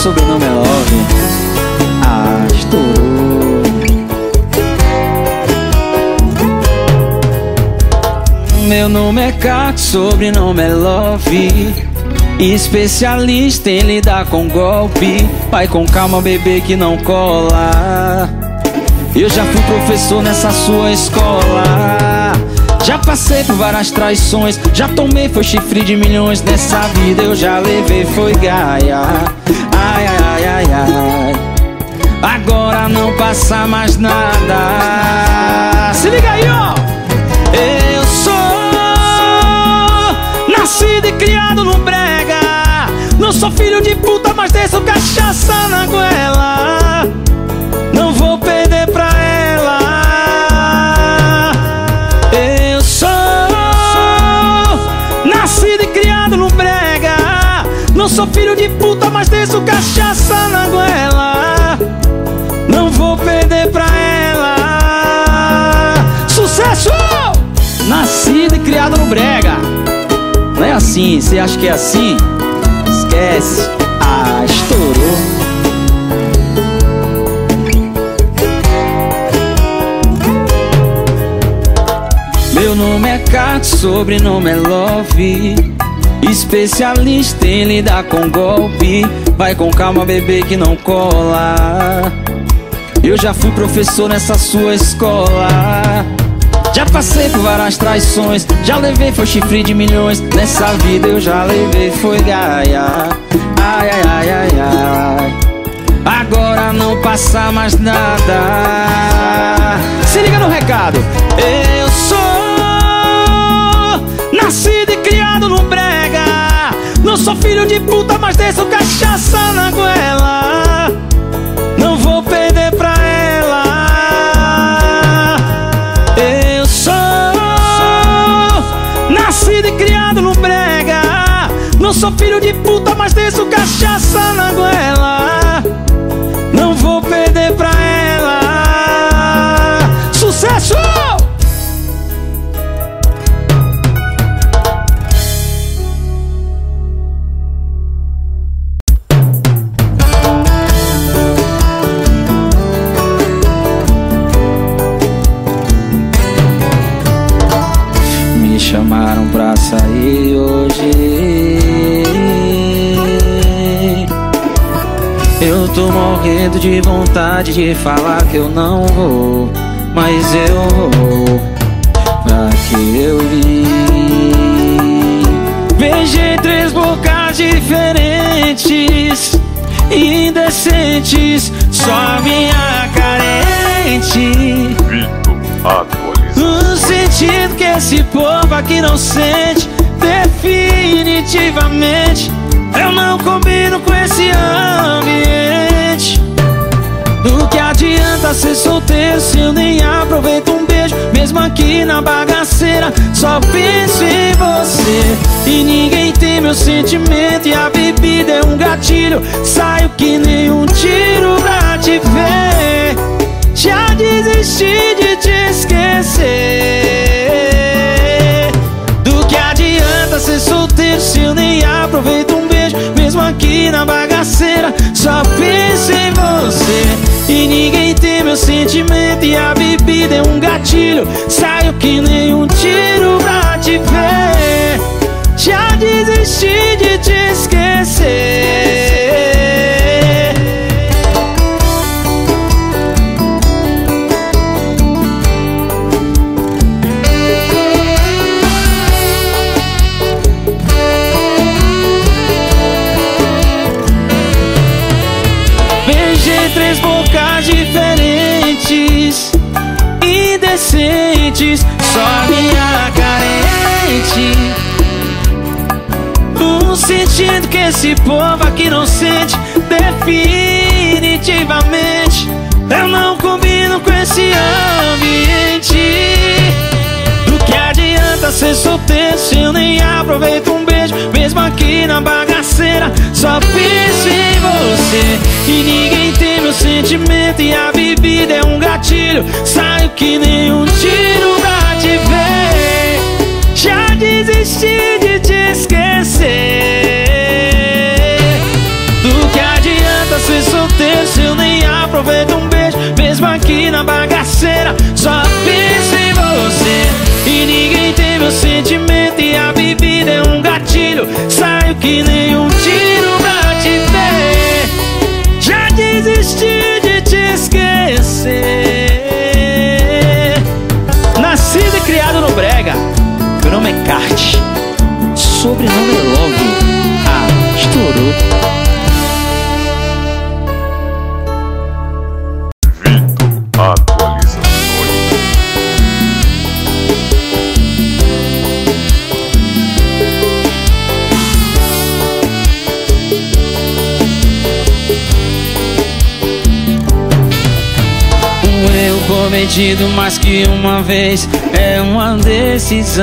sobrenome é Love. Ah, estourou. Meu nome é Caco, sobrenome é Love. Especialista em lidar com golpe. Vai com calma, bebê, que não cola. Eu já fui professor nessa sua escola. Já passei por várias traições. Já tomei, foi chifre de milhões. Nessa vida eu já levei, foi gaia. Ai, ai, ai, ai, ai. Agora não passa mais nada. Se liga aí, ó. Eu sou nascido e criado no brega. Não sou filho de puta, mas desço cachaça na goela. Não vou perder pra ela. Eu sou nascido e criado no brega. Não sou filho de puta, mas desço cachaça na goela. Não vou perder pra ela. Sucesso! Nascido e criado no brega. Não é assim, você acha que é assim? Esquece. Ah, estourou. Meu nome é Caco, sobrenome é Love. Especialista em lidar com golpe. Vai com calma, bebê, que não cola. Eu já fui professor nessa sua escola. Já passei por várias traições. Já levei, foi chifre de milhões. Nessa vida eu já levei, foi gaia. Ai, ai, ai, ai, ai. Agora não passa mais nada. Se liga no recado. Eu sou nascido e criado no brega. Não sou filho de puta, mas desço cachaça na goela. Não vou perder pra ela. Eu sou nascido e criado no brega. Não sou filho de puta, mas desço cachaça na goela. Não vou perder pra ela. Sucesso! Me chamaram pra sair hoje. Eu tô morrendo de vontade de falar que eu não vou, mas eu vou. Pra que eu vim? Beijei 3 bocas diferentes, indecentes, só minha carente. No sentido que esse povo aqui não sente. Definitivamente eu não combino com esse ambiente. Do que adianta ser solteiro se eu nem aproveito um beijo? Mesmo aqui na bagaceira só penso em você. E ninguém tem meu sentimento. E a bebida é um gatilho. Saio que nem um tiro pra te ver. Já desisti de te esquecer. Do que adianta ser solteiro se eu nem aproveito um beijo? Mesmo aqui na bagaceira só penso em você. E ninguém tem meu sentimento. E a bebida é um gatilho. Saio que nem um tiro pra te ver. Já desisti de te esquecer. Beijei 3 bocas diferentes, indecentes, só minha carente. Sentindo que esse povo aqui não sente. Definitivamente eu não combino com esse ambiente. Do que adianta ser solteiro se eu nem aproveito um beijo? Mesmo aqui na bagaceira só penso em você. E ninguém tem meu sentimento. E a bebida é um gatilho. Saio que nem um tiro pra te ver. Já desisti de te esquecer. Do que adianta McCarthy, sobrenome é Love. Ah, estourou. Cometido mais que uma vez é uma decisão.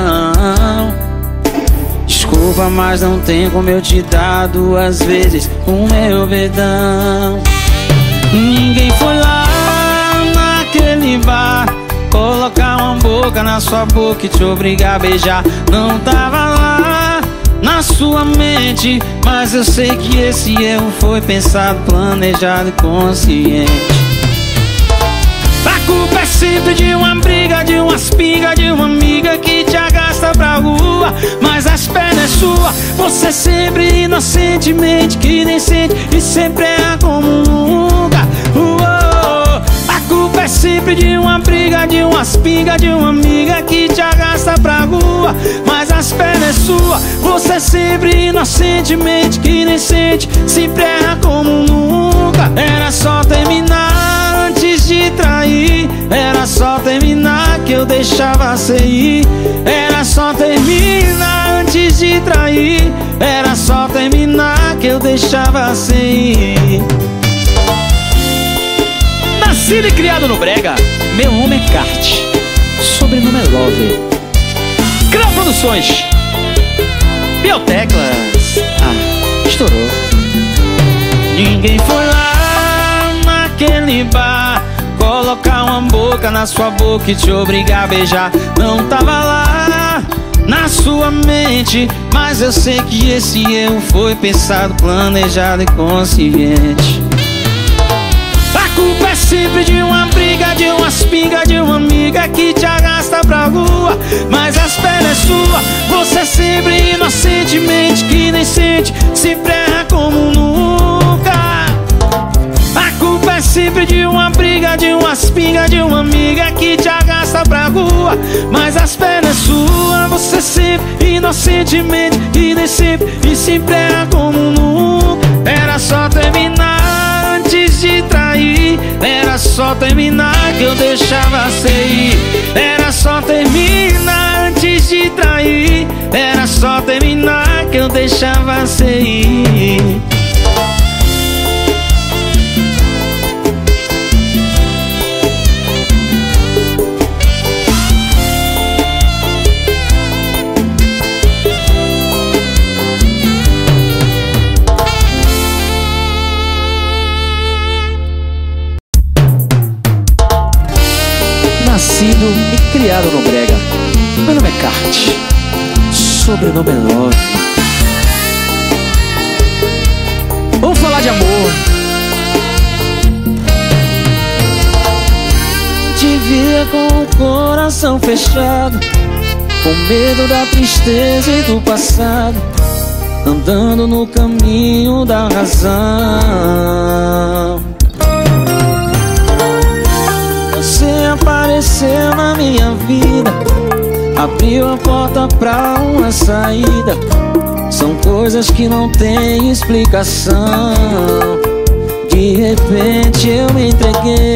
Desculpa, mas não tem como eu te dar duas vezes o meu perdão. Ninguém foi lá naquele bar colocar uma boca na sua boca e te obrigar a beijar. Não tava lá na sua mente, mas eu sei que esse erro foi pensado, planejado e consciente. A culpa é sempre de uma briga, de umas pingas, de uma amiga que te arrasta pra rua, mas as pernas é sua. Você sempre inocentemente que nem sente e sempre erra como nunca. A culpa é sempre de uma briga, de umas pingas, de uma amiga que te arrasta pra rua, mas as pernas é sua. Você sempre inocentemente que nem sente, sempre erra como nunca. Era só terminar antes de trair, era só terminar que eu deixava você ir. Era só terminar antes de trair, era só terminar que eu deixava você ir. Nascido e criado no brega, meu nome é Cart, sobrenome é Love. Crau Produções, Bioteclas. Ah, estourou. Ninguém foi lá naquele bar colocar uma boca na sua boca e te obrigar a beijar. Não tava lá na sua mente, mas eu sei que esse erro foi pensado, planejado e consciente. A culpa é sempre de uma briga, de umas pingas, de uma amiga que te arrasta pra rua, mas as pernas é sua. Você sempre inocentemente que nem sente, sempre erra como nunca. A culpa é sempre de uma briga, de umas pingas, de uma amiga que te arrasta pra rua, mas as pernas é sua. Você sempre inocentemente que nem sempre e sempre erra como nunca. Era só terminar antes de trair, era só terminar que eu deixava você ir. Era só terminar antes de trair, era só terminar que eu deixava você ir. Nascido e criado no brega, meu nome é Cart, sobrenome é Love. Vamos falar de amor. Te via com o coração fechado, com medo da tristeza e do passado, andando no caminho da razão. Você apareceu na minha vida, abriu a porta pra uma saída. São coisas que não tem explicação. De repente eu me entreguei,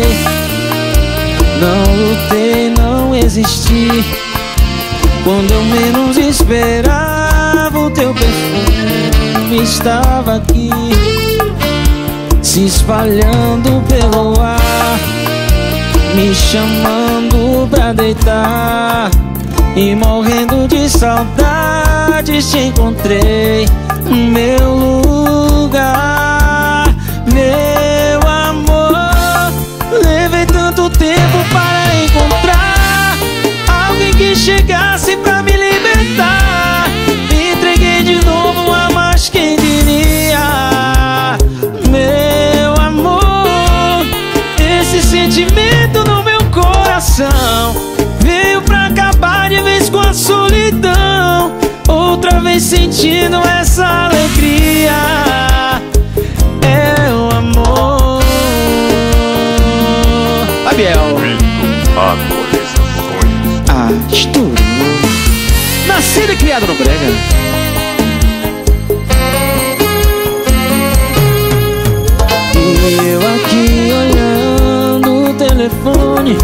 não lutei, não existi. Quando eu menos esperava, o teu perfume estava aqui, se espalhando pelo ar, me chamando pra deitar. E morrendo de saudades te encontrei no meu lugar. Meu amor, levei tanto tempo para encontrar alguém que chegasse pra me libertar. Me entreguei de novo a mais quem diria. Meu amor, esse sentimento no meu coração veio pra acabar de vez com a solidão. Outra vez sentindo essa alegria. É o amor. Fabiel. Ah, estourou. Nascido e criado no brega. E eu aqui olhando o telefone,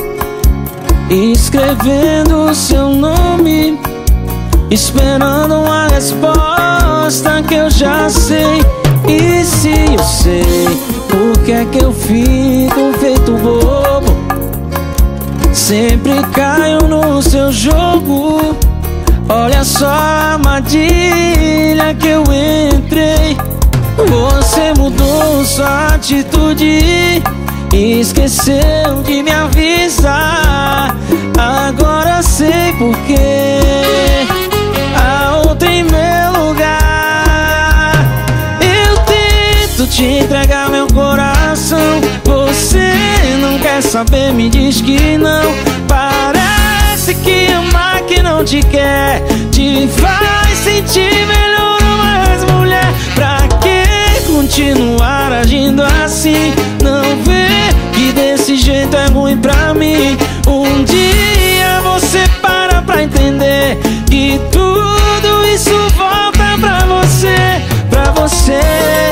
escrevendo seu nome, esperando uma resposta que eu já sei. E se eu sei, por que é que eu fico feito bobo? Sempre caio no seu jogo. Olha só a armadilha que eu entrei. Você mudou sua atitude, esqueceu de me avisar. Agora sei por quê. A outra em meu lugar. Eu tento te entregar meu coração, você não quer saber, me diz que não. Parece que amar que não te quer te faz sentir melhor ou mais mulher. Pra que continuar agindo assim? Não vê que desse jeito é ruim pra mim. Um dia você para pra entender que tudo isso volta pra você, pra você.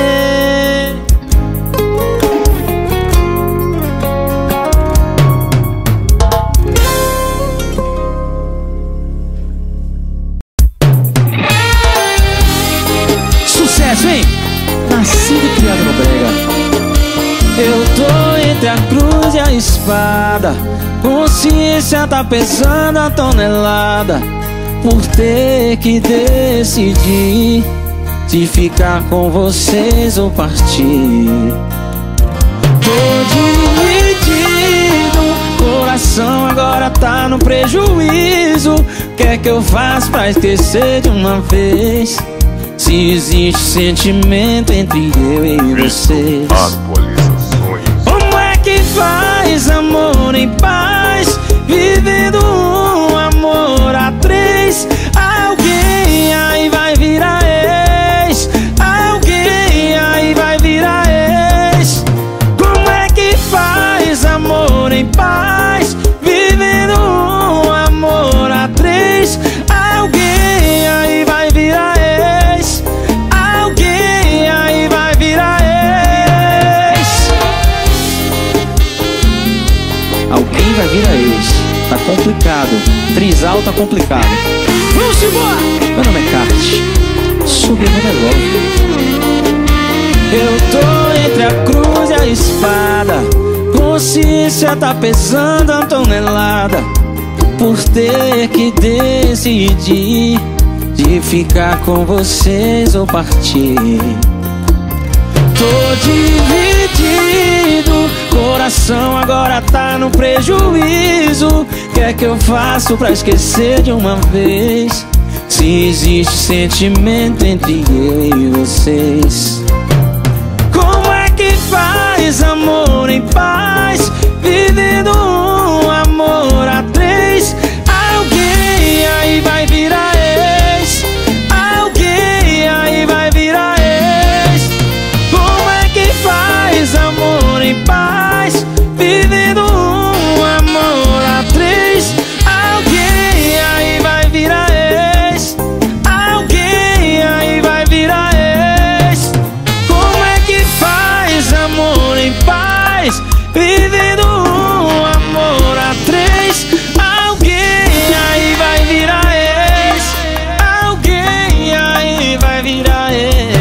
Sucesso, hein? Nascido e criado no brega. Eu tô entre a cruz e a espada, consciência tá pesando a tonelada, por ter que decidir se ficar com vocês ou partir. Tô dividido, coração agora tá no prejuízo. O que é que eu faço pra esquecer de uma vez? Se existe sentimento entre eu e vocês. Como é que faz amor em paz, vivendo um amor a três? Alguém aí vai virar ex, alguém aí vai virar ex. Como é que faz amor em paz, vivendo um amor a três? Alguém aí vai virar ex, alguém aí vai virar ex. Alguém vai virar ex. Tá complicado, trisal tá complicado. Vamos embora! Meu nome é Kart, sobrenome é Love. Eu tô entre a cruz e a espada, consciência tá pesando a tonelada, por ter que decidir de ficar com vocês ou partir. Tô dividido, coração agora tá no prejuízo. O que é que eu faço pra esquecer de uma vez? Se existe sentimento entre eu e vocês. Como é que faz amor em paz, vivendo um amor a três? Alguém aí vai virar ex, alguém aí vai virar ex. Como é que faz amor em paz, vivendo um amor a três? Alguém aí vai virar ex, alguém aí vai virar ex. Como é que faz amor em paz, vivendo um amor a três? Alguém aí vai virar ex, alguém aí vai virar ex.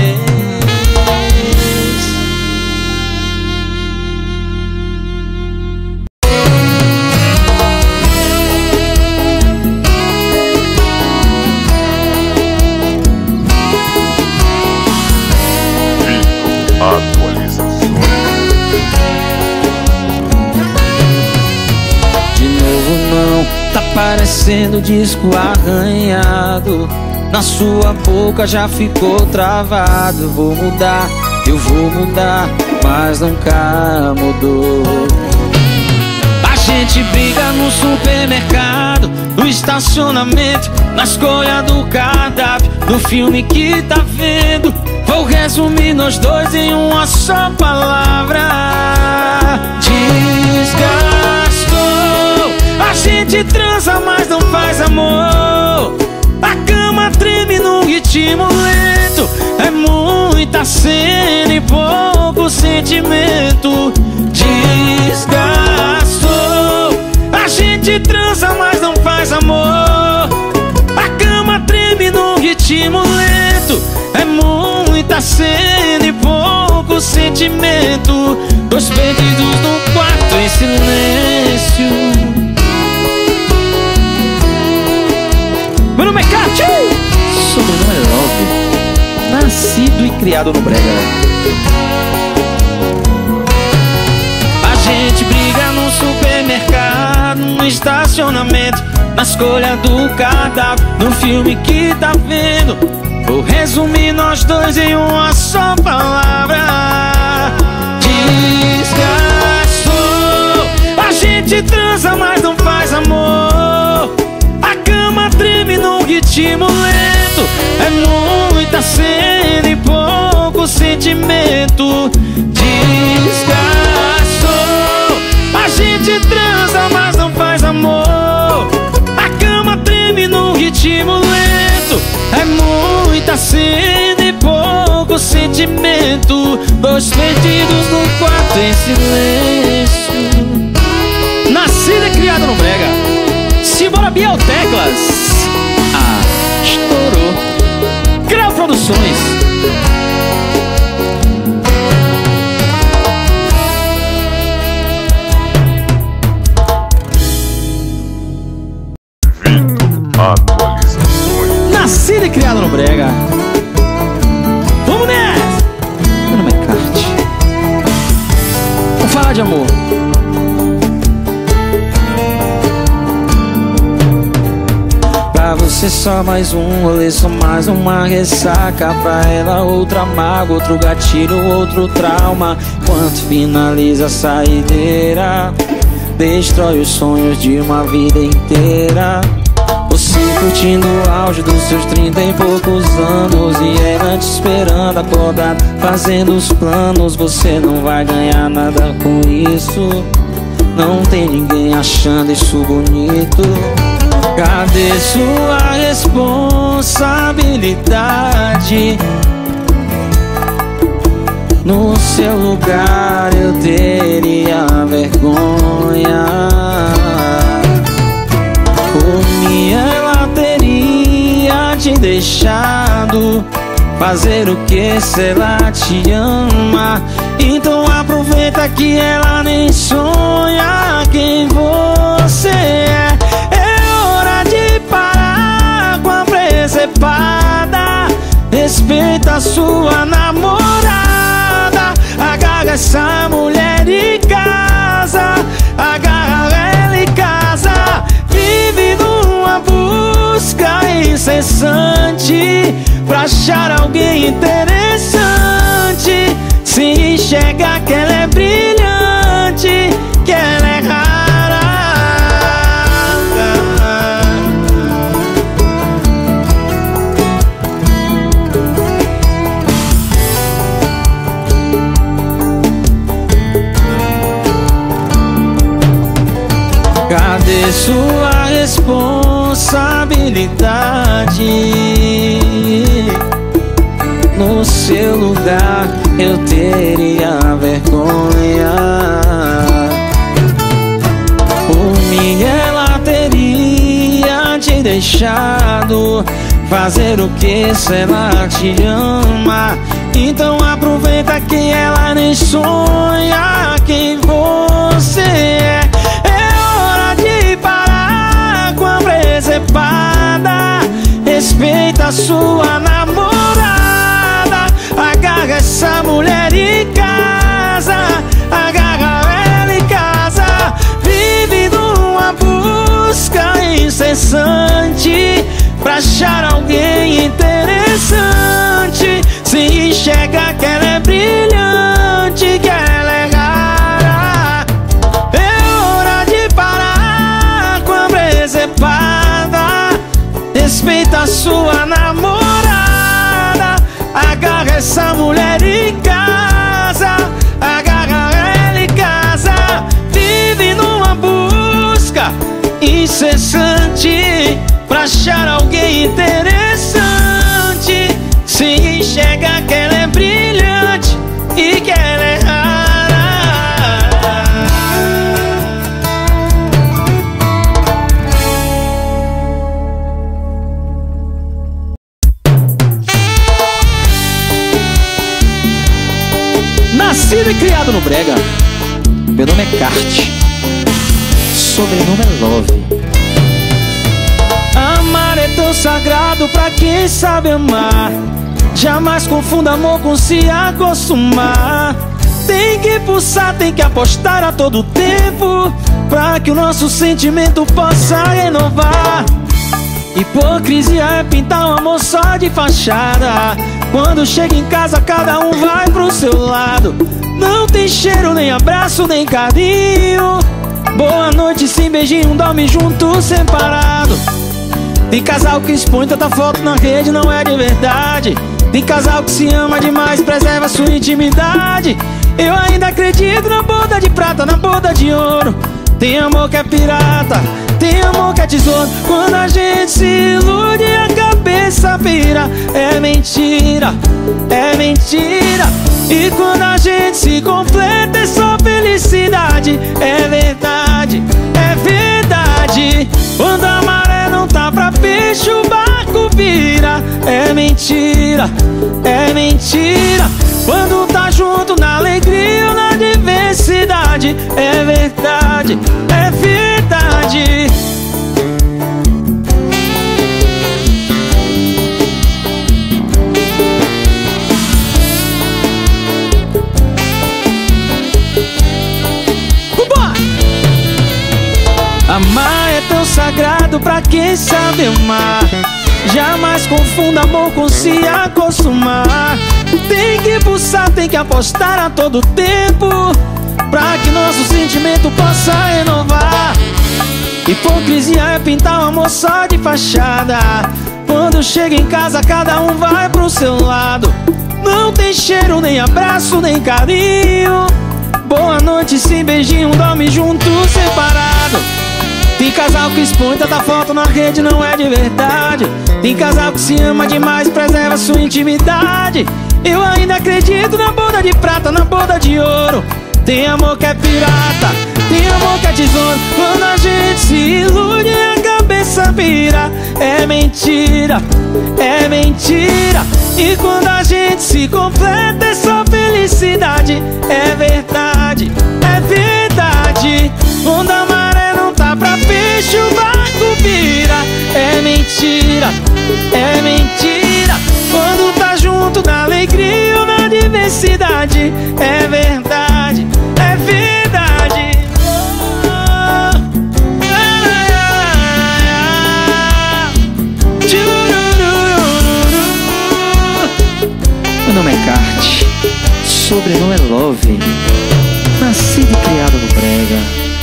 De novo não, tá parecendo disco arranhado, na sua boca já ficou travado. Vou mudar, eu vou mudar, mas nunca mudou. A gente briga no supermercado, no estacionamento, na escolha do cardápio, no filme que tá vendo. Vou resumir nós dois em uma só palavra: desgastou. A gente transa, mas não faz amor. A cama treme num ritmo lento. É muita cena e pouco sentimento. Desgastou. A gente transa, mas não faz amor. A cama treme num ritmo lento. É muita cena e pouco sentimento. Dois perdidos no quarto em silêncio. Meu nome é Cátia, sobrenome é Love, nascido e criado no brega. A gente briga no supermercado, no estacionamento, na escolha do cardápio, no filme que tá vendo. Vou resumir nós dois em uma só palavra: desgastou. A gente transa, mas não faz amor. A cama treme num ritmo lento. É muita cena e pouco sentimento. Desgastou. A gente transa, mas não faz amor. A cama treme num ritmo lento. É muita cena e pouco sentimento. Dois perdidos no quarto em silêncio. Nascida e criada no brega. Simbora Biel Teclas. Ah, estourou. Creu Produções. Atualizações. Nascida e criada no brega. Vamos nessa. Meu nome é Kart. Vamos falar de amor. Pra você só mais um rolê, só mais uma ressaca. Pra ela outra mágoa, outro gatilho, outro trauma. Quanto finaliza a saideira, destrói os sonhos de uma vida inteira. Você curtindo o auge dos seus 30 e poucos anos, e ela te esperando acordado, fazendo os planos. Você não vai ganhar nada com isso. Não tem ninguém achando isso bonito. Cadê sua responsabilidade? No seu lugar eu teria vergonha. Por mim ela teria te deixado fazer o que se ela te ama. Então aproveita que ela nem sonha quem você é. Respeita a sua namorada. Agarra essa mulher em casa. Agarra ela em casa. Vive numa busca incessante pra achar alguém interessante. Se enxerga que ela é brilhante, que ela é rara. Cadê sua responsabilidade? No seu lugar eu teria vergonha. Por mim ela teria te deixado fazer o que se ela te ama. Então aproveita que ela nem sonha quem você é. Respeita a sua namorada. Agarra essa mulher em casa. Agarra ela em casa. Vive numa busca incessante pra achar alguém interessante. Se enxerga que ela é brilhante, que ela é rara. É hora de parar com a presepada. Respeita a sua namorada. Agarra essa mulher em casa. Agarra ela em casa. Vive numa busca incessante pra achar alguém interessante, sem enxergar que ela é brilhante e que ela é rara. Nascido e criado no brega, meu nome é Kart, sobrenome é Love. Amar é tão sagrado pra quem sabe amar. Jamais confunda amor com se acostumar. Tem que pulsar, tem que apostar a todo tempo, pra que o nosso sentimento possa renovar. Hipocrisia é pintar o amor só de fachada. Quando chega em casa cada um vai pro seu lado. Não tem cheiro, nem abraço, nem carinho. Boa noite sem beijinho, dorme junto separado. Tem casal que expõe tanta foto na rede, não é de verdade. Tem casal que se ama demais, preserva sua intimidade. Eu ainda acredito na boda de prata, na boda de ouro. Tem amor que é pirata, tem amor que é tesouro. Quando a gente se ilude a cabeça vira. É mentira, é mentira. E quando a gente se completa é só felicidade. É verdade, é verdade. Quando a maré não tá pra peixe o barco vira. É mentira, é mentira. Quando tá junto na alegria ou na diversidade. É verdade, é verdade. Amar é tão sagrado pra quem sabe amar. Jamais confunda amor com se acostumar. Tem que pulsar, tem que apostar a todo tempo, pra que nosso sentimento possa renovar. Hipocrisia é pintar o amor só de fachada. Quando chega em casa cada um vai pro seu lado. Não tem cheiro, nem abraço, nem carinho. Boa noite sem beijinho, dorme junto separado. Tem casal que expõe tanta foto na rede, não é de verdade. Tem casal que se ama demais, preserva sua intimidade. Eu ainda acredito na boda de prata, na boda de ouro. Tem amor que é pirata, tem amor que é tesouro. Quando a gente se ilude a cabeça vira. É mentira, é mentira. E quando a gente se completa é só felicidade. É verdade, é verdade. Quando a maré não tá pra peixe o barco vira. É mentira, é mentira. Quando tá junto na alegria ou na diversidade. É verdade, é verdade. Meu nome é Kart, sobrenome é Love. Nascido e criado no brega.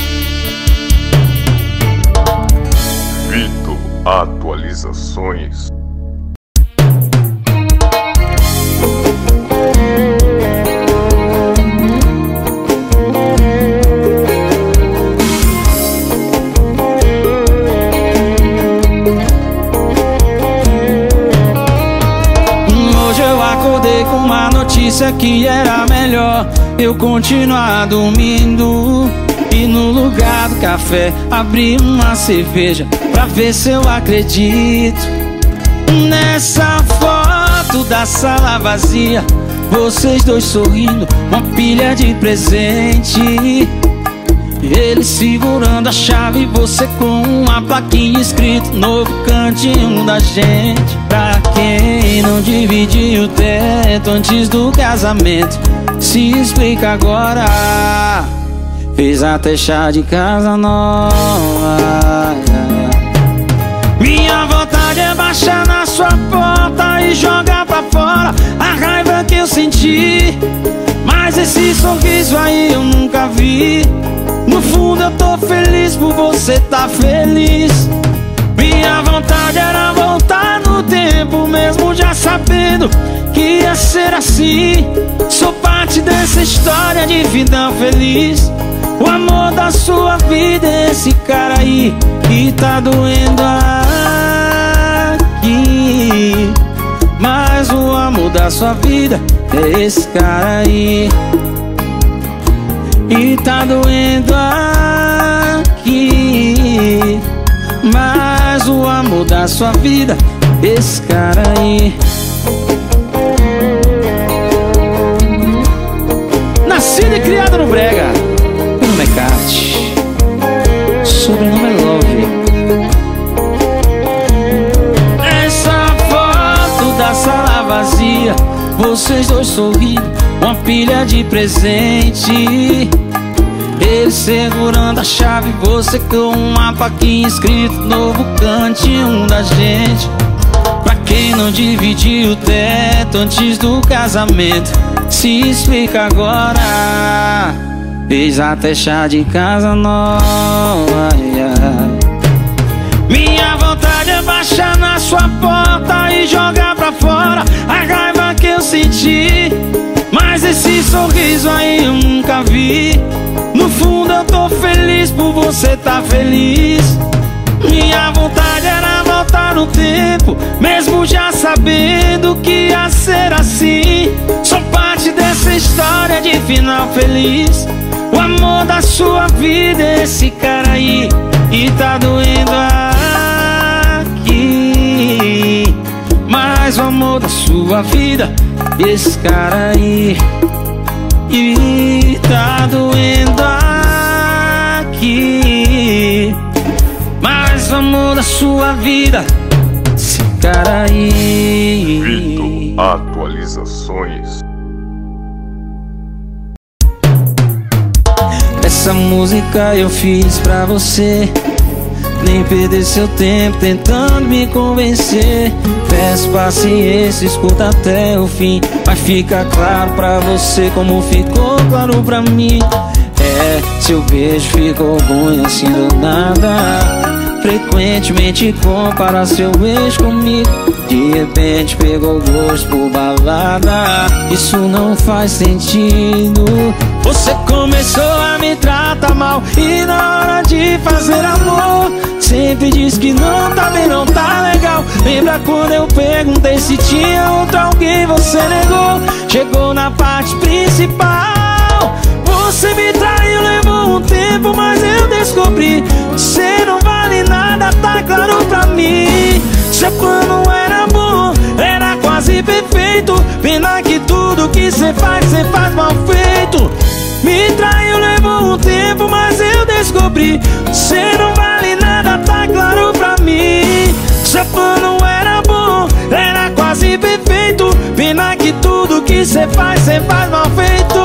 Vito Atualizações. Hoje eu acordei com uma notícia que era melhor eu continuar dormindo. E no lugar do café abri uma cerveja pra ver se eu acredito. Nessa foto da sala vazia, vocês dois sorrindo, uma pilha de presente. Ele segurando a chave, você com uma plaquinha escrito novo cantinho da gente. Pra quem não dividiu o teto antes do casamento, se explica agora. Fez até chá de casa nova. Minha vontade é baixar na sua porta e jogar pra fora a raiva que eu senti. Mas esse sorriso aí eu nunca vi. No fundo eu tô feliz por você tá feliz. Minha vontade era voltar no tempo, mesmo já sabendo que ia ser assim. Sou parte dessa história de vida feliz. O amor da sua vida é esse cara aí que tá doendo. mudar sua vida é esse cara aí. E tá doendo aqui, mas o amor da sua vida, esse cara aí. Nascido e criado no brega, meu nome é Kart, sobrenome é Love. Essa foto da sala vazia, vocês dois sorrindo, uma pilha de presente. Ele segurando a chave, você com uma plaquinha escrito novo cantinho da gente. Pra quem não dividiu o teto antes do casamento, se explica agora. Fez até chá de casa nova. Minha vontade é baixar na sua porta e jogar pra fora a raiva que eu senti. Mas esse sorriso aí eu nunca vi. No fundo eu tô feliz por você tá feliz. Minha vontade era voltar no tempo, mesmo já sabendo que ia ser assim. Sou parte dessa história de final feliz. O amor da sua vida é esse cara aí. E tá doendo aqui, mas o amor da sua vida, esse cara aí. E tá doendo aqui, mas o amor da sua vida, esse cara aí. Vitor Atualizações. Essa música eu fiz pra você, nem perder seu tempo tentando me convencer. Peço paciência, escuta até o fim. Mas fica claro pra você como ficou claro pra mim. É, seu beijo ficou ruim assim do nada. Frequentemente compara seu ex comigo. De repente pegou gosto por balada. Isso não faz sentido. Você começou a me tratar mal e na hora de fazer amor sempre diz que não tá bem, não tá legal. Lembra quando eu perguntei se tinha outro alguém, você negou. Chegou na parte principal, você me traiu, levou um tempo, mas eu descobri. Você não vale nada, tá claro pra mim. Seu plano era bom, era quase perfeito. Pena que tudo que cê faz mal feito. Me traiu, levou um tempo, mas eu descobri. Você não vale nada, tá claro pra mim. Seu plano era bom, era quase perfeito. Pena que tudo que cê faz mal feito.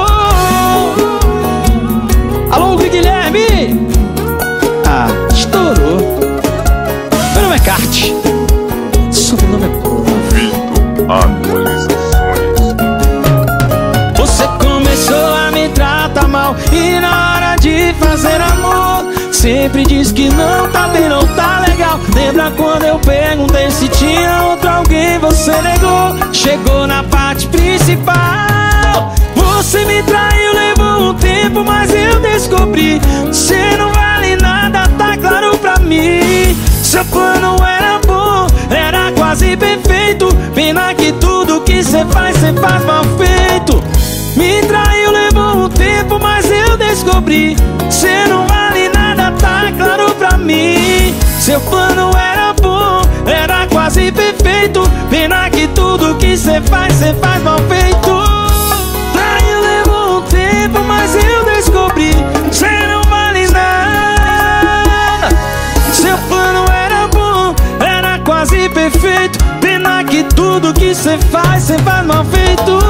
Alô, Guilherme? Ah, estourou. Meu nome é Kart, sobrenome é Vitor Atualizações. Você começou a me tratar mal e na hora de fazer amor sempre diz que não tá bem, não tá legal. Lembra quando eu perguntei se tinha outro alguém, você negou. Chegou na parte principal, você me traiu, levou um tempo, mas eu descobri. Você não vale nada, tá claro pra mim. Seu plano era bom, era quase perfeito. Pena que tudo que cê faz mal feito. Me traiu, levou um tempo, mas eu descobri. Cê não vale nada, tá claro pra mim. Seu plano era bom, era quase perfeito. Pena que tudo que cê faz mal feito. Traiu, levou um tempo, mas eu descobri. Cê não vale nada. Seu plano era bom, era quase perfeito. Pena que tudo que cê faz mal feito.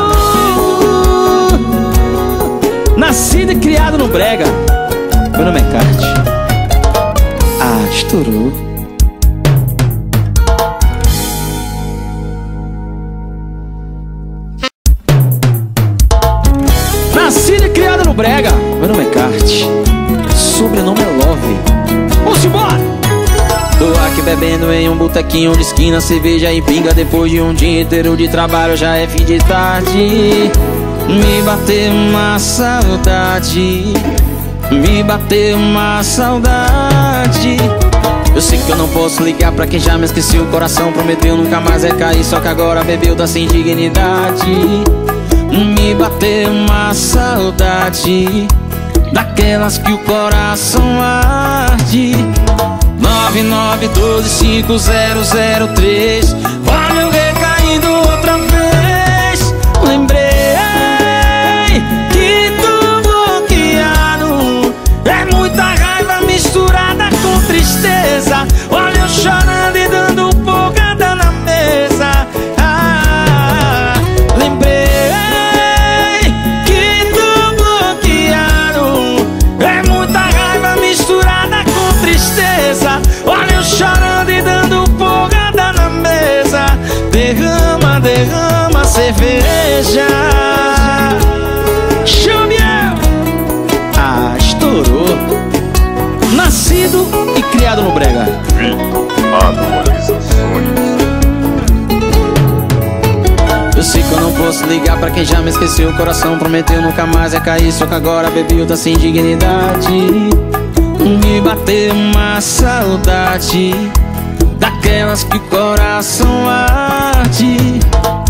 Nascido e criado no brega, meu nome é Kart. Ah, estourou. Nascido e criado no brega, meu nome é Kart. Sobrenome é Love. Vamos embora! Tô aqui bebendo em um botequinho de esquina, cerveja e pinga. Depois de um dia inteiro de trabalho, já é fim de tarde. Me bateu uma saudade, me bateu uma saudade. Eu sei que eu não posso ligar pra quem já me esqueceu. O coração prometeu nunca mais é cair, só que agora bebeu da sem dignidade. Me bateu uma saudade daquelas que o coração arde. 99125003. Olha eu recaindo outra vez. Lembrei que tô bloqueado. É muita raiva misturada com tristeza. Olha eu chorando e dando porrada na mesa. Lembrei que tô bloqueado. É muita raiva misturada com tristeza. Olha eu chorando e dando porrada na mesa. Derrama, derrama cerveja. Chumiel! Ah, estourou. Nascido e criado no brega. Vitor Atualizações. Eu sei que eu não posso ligar pra quem já me esqueceu. O coração prometeu nunca mais é cair, só que agora bebeu tá sem dignidade. Me bateu uma saudade daquelas que o coração arde.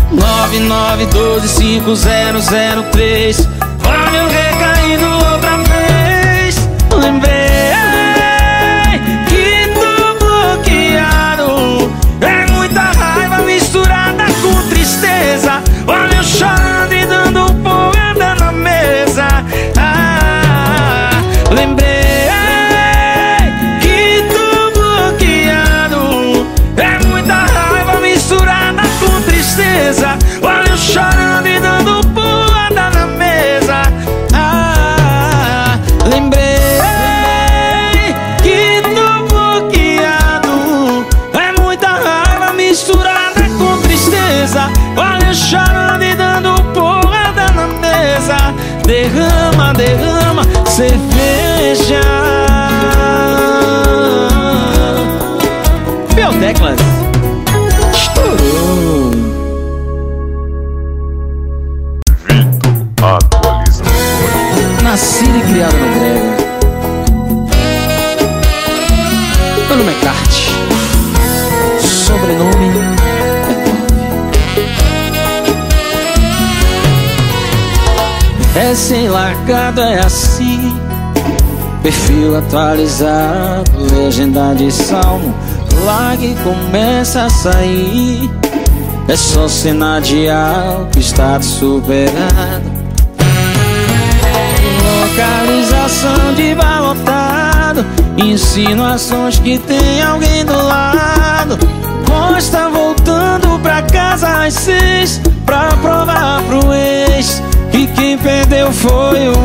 99125003. Olha eu recaindo outra vez. Lembrei que tô bloqueado. É muita raiva misturada com tristeza. Olha eu chorando e dando porrada na mesa. Lembrei que tô bloqueado. É muita raiva misturada com tristeza. Olha eu chorando e dando porrada na mesa. Lembrei que tô bloqueado. É muita raiva misturada com tristeza. Olha eu chorando e dando porrada na mesa. Derrama, derrama cerveja. Bioteclas estourou. Vitor Atualizações. Nascido e criado no brega. Meu nome é Kart. Sobrenome é recém-largado é assim. Perfil atualizado, legenda de salmo. Larga e começa a sair. É só cena de algo, status superado. Localização de bar lotado. Insinuações que tem alguém do lado. Posta voltando pra casa às 6 pra provar pro ex que quem perdeu foi o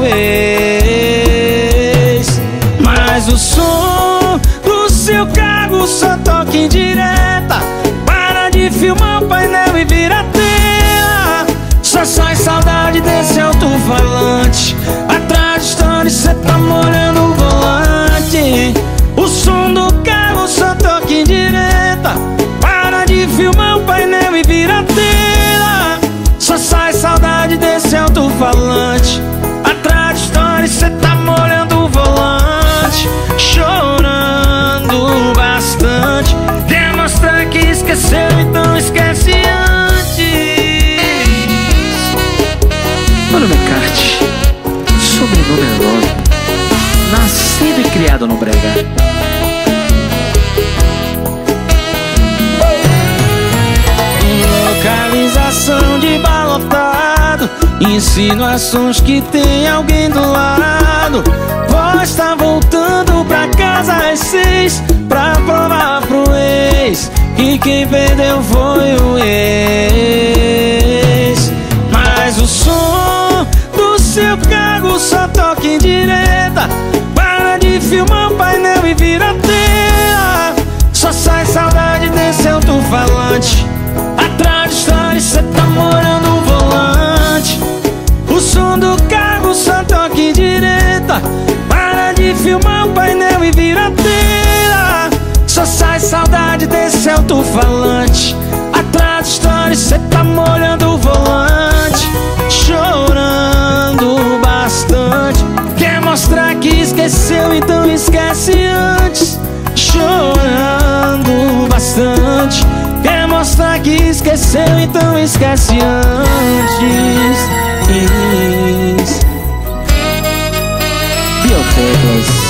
ex. Mas o som do seu carro só toca em direta. Para de filmar o painel e vira tela. Só sai saudade desse alto-falante. Atrás de story cê tá molhando o volante. O som do carro só toca em direta. Para de filmar o painel e vira tela. Só sai saudade desse alto-falante. Atrás de story cê tá molhando o volante. Chorando bastante. Quer mostrar que esqueceu, então esquece antes. Meu nome é Kart. Sobrenome é Love. Nascido e criado no brega. Localização de bar lotado. Insinuações que tem alguém do lado. Voz tá voltando pra casa às 6 pra provar pro ex que quem perdeu foi o ex. Mas o som do seu carro só toca em direta. Para de filmar o painel e vira tela. Só sai saudade desse alto-falante. Atrás de story cê tá morando o volante. O som do carro só toca em direta. Para de filmar o painel e vira tela. Só sai saudade desse alto-falante. Atrás de story cê tá molhando o volante. Chorando bastante. Quer mostrar que esqueceu, então esquece antes. Chorando bastante. Quer mostrar que esqueceu, então esquece antes. Bioteclas.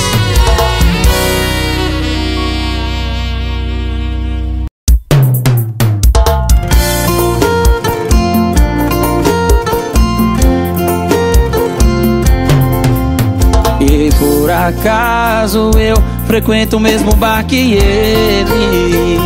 E por acaso eu frequento o mesmo bar que ele.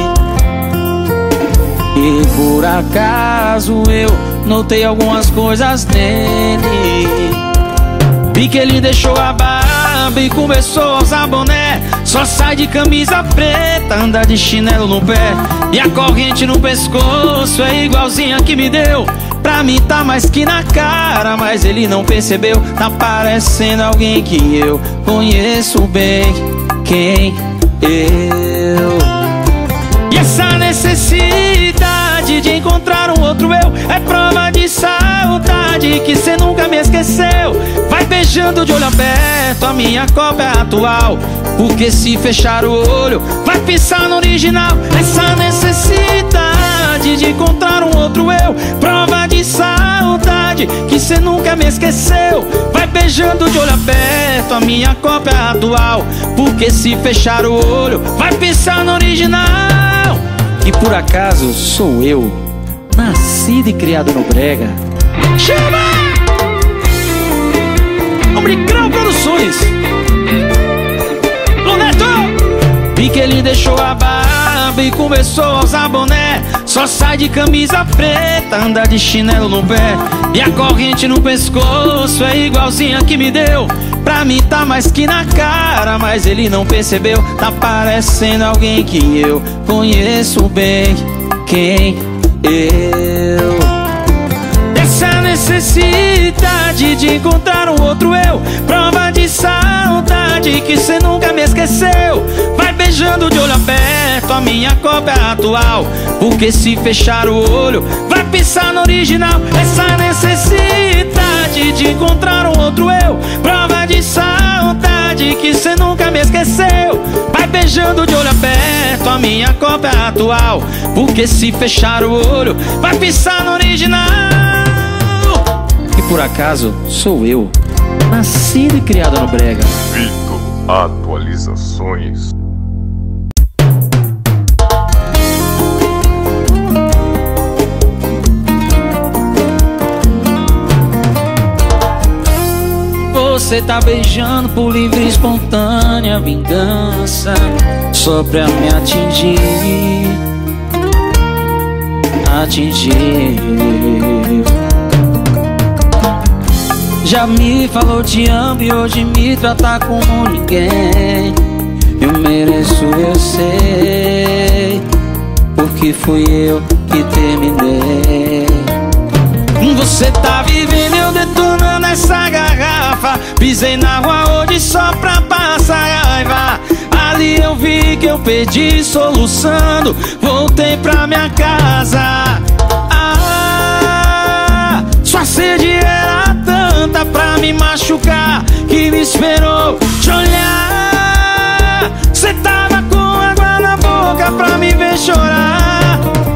E por acaso eu notei algumas coisas nele. Vi que ele deixou a barba e começou a usar boné. Só sai de camisa preta, anda de chinelo no pé. E a corrente no pescoço é igualzinha que me deu. Pra mim tá mais que na cara, mas ele não percebeu. Tá parecendo alguém que eu conheço bem. Quem? Eu. E essa necessidade de encontrar um outro eu é prova de saudade que cê nunca me esqueceu. Vai beijando de olho aberto, a minha cópia atual. Porque se fechar o olho, vai pisar no original. Essa necessidade de encontrar um outro eu, prova de saudade que cê nunca me esqueceu. Vai beijando de olho aberto, a minha cópia atual. Porque se fechar o olho, vai pisar no original. E por acaso sou eu, nascido e criado no brega. Chama! Omnicrão Produções. Luneto! Vi que ele deixou a barba e começou a usar boné. Só sai de camisa preta, anda de chinelo no pé. E a corrente no pescoço é igualzinha que me deu. Pra mim tá mais que na cara, mas ele não percebeu. Tá parecendo alguém que eu conheço bem. Quem? Eu. Essa necessidade de encontrar um outro eu, prova de saudade que cê nunca me esqueceu. Vai beijando de olho aberto, a minha cópia atual. Porque se fechar o olho, vai pisar no original. Essa necessidade de encontrar um outro eu, prova de saudade que cê nunca me esqueceu. Vai beijando de olho aberto, a minha cópia atual. Porque se fechar o olho, vai pisar no original. E por acaso sou eu, nascido e criado no brega. Vitor Atualizações. Você tá beijando por livre e espontânea vingança, só pra me atingir. Já me falou te amo e hoje me trata como ninguém. Eu mereço, eu sei, porque fui eu que terminei. Você tá vivendo, eu detonando essa garrafa. Pisei na rua hoje só pra passar raiva. Ali eu vi que eu perdi soluçando. Voltei pra minha casa. Sua sede era tanta pra me machucar que me esperou te olhar. Cê tava com água na boca pra me ver chorar.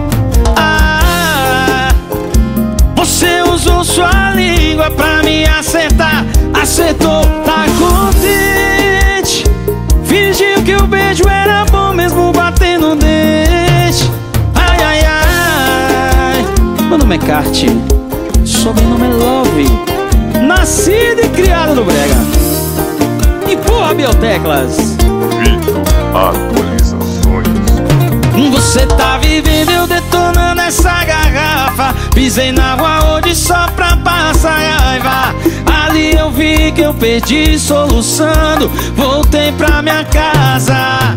Você usou sua língua pra me acertar. Acertou, tá contente. Fingiu que o beijo era bom mesmo batendo o dente. Ai, ai, ai. Meu nome é Kart, sobrenome é Love, nascido e criado no brega. E porra, Bioteclas. Vitor Atualizações. Você tá vivendo, eu detonando essa garrafa. Pisei na rua hoje só pra passar raiva. Ali eu vi que eu perdi soluçando. Voltei pra minha casa.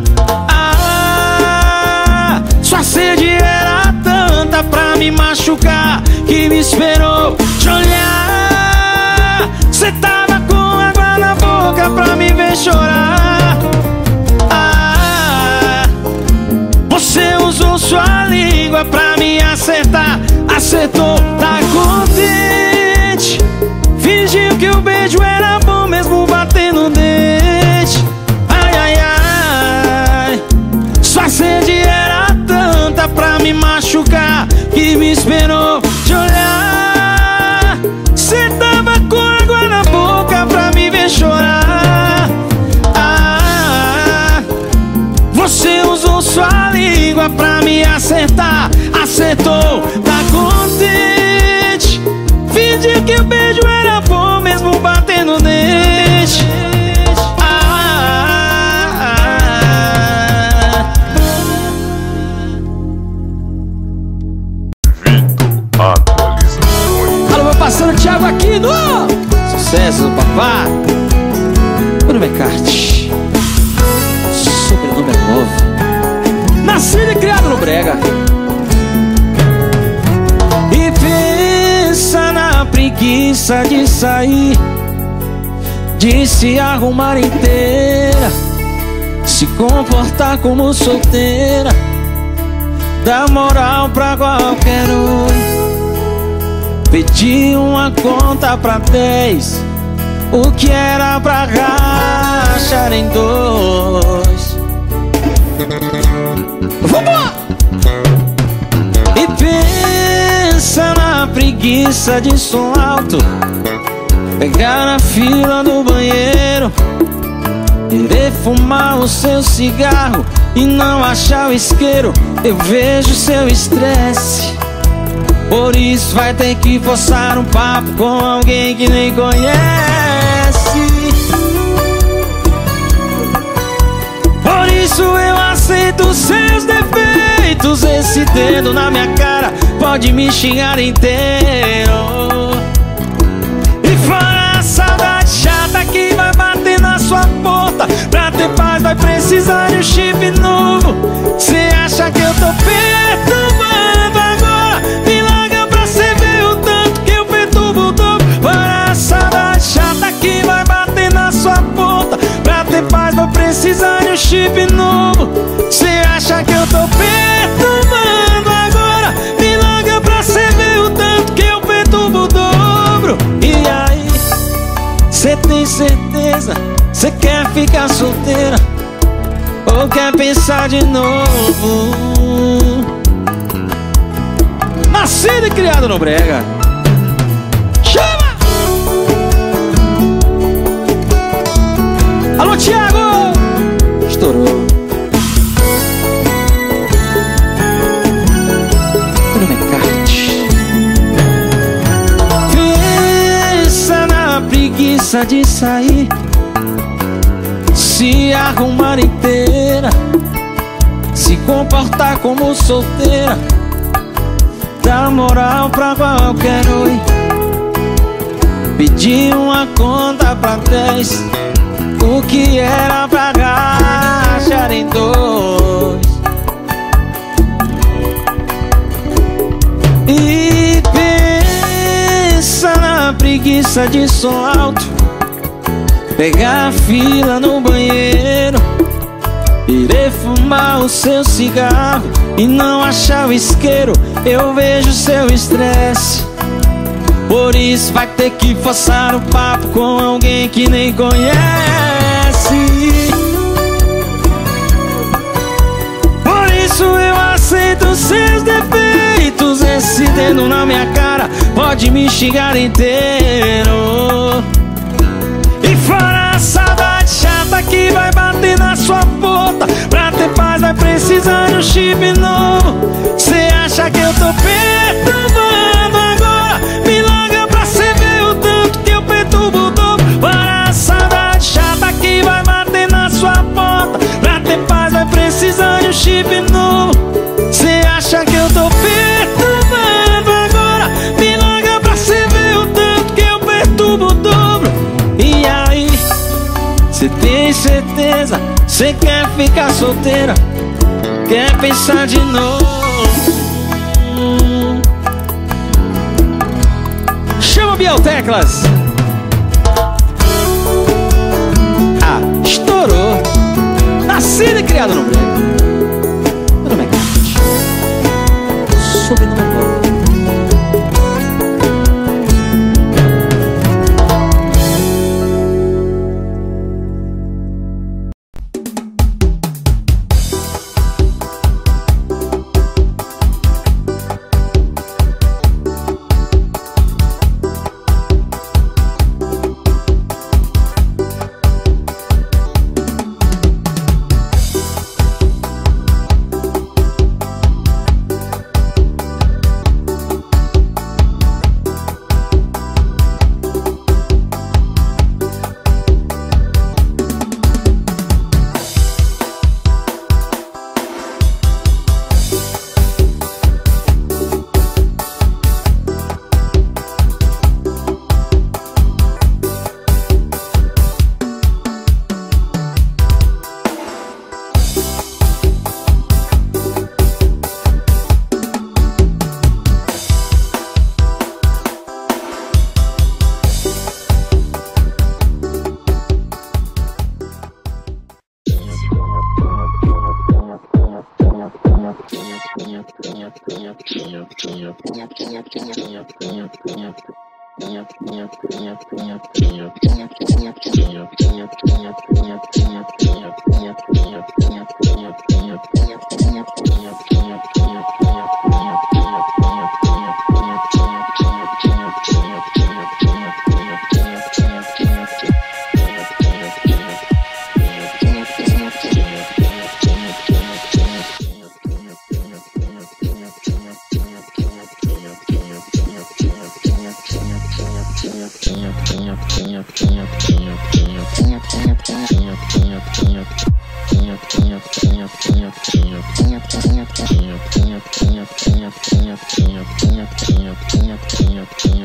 Sua sede era tanta pra me machucar que me esperou te olhar. Cê tava com água na boca pra me ver chorar. Você usou sua língua pra me acertar. Acertou, tá contente. Fingiu que o beijo era bom mesmo batendo o dente. Ai, ai, ai. Sua sede era Se acertar, acertou, tá contente. Fingiu que o beijo era bom, mesmo batendo dente. Vitor Atualizações. Alô, meu parceiro Thiago aqui no Sucesso do Papá. Meu nome é Kart, sobrenome é Love, nascido e criado no Brega. E pensa na preguiça de sair, de se arrumar inteira, se comportar como solteira, dar moral pra qualquer um, pedir uma conta pra 10, o que era pra rachar em 2. Vambora! E pensa na preguiça de som alto, pegar na fila do banheiro, querer fumar o seu cigarro e não achar o isqueiro. Eu vejo seu estresse, por isso vai ter que forçar um papo com alguém que nem conhece. Por isso eu aceito seus defeitos. Esse dedo na minha cara pode me xingar inteiro. E fora a saudade chata que vai bater na sua porta, pra ter paz vai precisar de um chip novo. Cê acha que eu tô perturbando agora? Me larga pra cê ver o tanto que eu perturbo o dobro. Fora a saudade chata que vai bater na sua porta, pra ter paz vai precisar de um chip novo. Cê acha que eu tô perturbando agora? Me larga pra cê ver o tanto que eu perturbo o dobro. E aí, cê tem certeza? Cê quer ficar solteira ou quer pensar de novo? Nascido e criado no Brega. Chama! Alô, Thiago! Estourou. Meu nome é Kart. Pensa na preguiça de sair, se arrumar inteira, se comportar como solteira, dar moral pra qualquer oi, pedir uma conta pra 10, o que era pra rachar em 2. E pensa na preguiça de som alto, pegar a fila no banheiro, querer fumar o seu cigarro e não achar o isqueiro. Eu vejo seu estresse, por isso vai ter que forçar o papo com alguém que nem conhece. Por isso eu aceito seus defeitos. Esse dedo na minha cara pode me xingar inteiro. E fora a saudade chata que vai bater na sua porta, pra ter paz vai precisar de um chip novo. Cê acha que eu tô perturbando agora? Me larga pra cê ver o tanto que eu perturbo o dobro. Fora a saudade chata que vai bater na sua porta, pra ter paz vai precisar de um chip novo. Cê acha que eu tô perturbando agora? Me larga pra cê ver o tanto que eu perturbo o dobro. E aí, cê tem certeza? Cê quer ficar solteira? Quer pensar de novo? Chama Biel Teclas. Ah, estourou. Nascido e criado no Brega. Meu nome é Kart, sobrenome é Love. Yeah.